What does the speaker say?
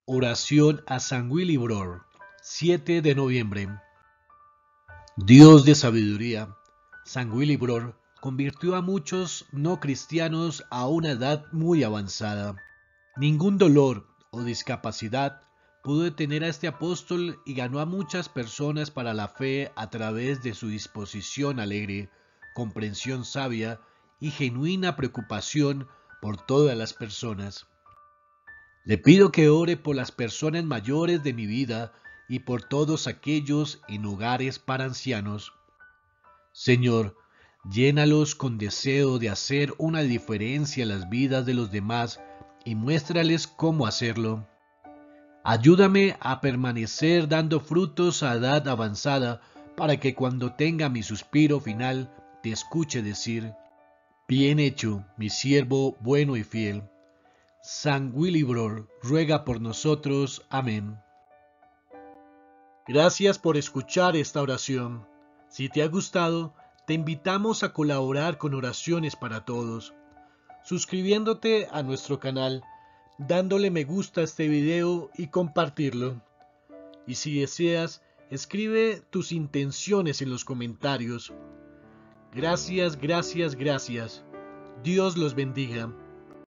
Oración a San Willibrord, 7 de noviembre. Dios de sabiduría, San Willibrord convirtió a muchos no cristianos a una edad muy avanzada. Ningún dolor o discapacidad pudo detener a este apóstol y ganó a muchas personas para la fe a través de su disposición alegre, comprensión sabia y genuina preocupación por todas las personas. Le pido que ore por las personas mayores de mi vida y por todos aquellos en hogares para ancianos. Señor, llénalos con deseo de hacer una diferencia en las vidas de los demás y muéstrales cómo hacerlo. Ayúdame a permanecer dando frutos a edad avanzada para que cuando tenga mi suspiro final te escuche decir: bien hecho, mi siervo bueno y fiel. San Willibrord ruega por nosotros. Amén. Gracias por escuchar esta oración. Si te ha gustado, te invitamos a colaborar con Oraciones para Todos, suscribiéndote a nuestro canal, dándole me gusta a este video y compartirlo. Y si deseas, escribe tus intenciones en los comentarios. Gracias, gracias, gracias. Dios los bendiga.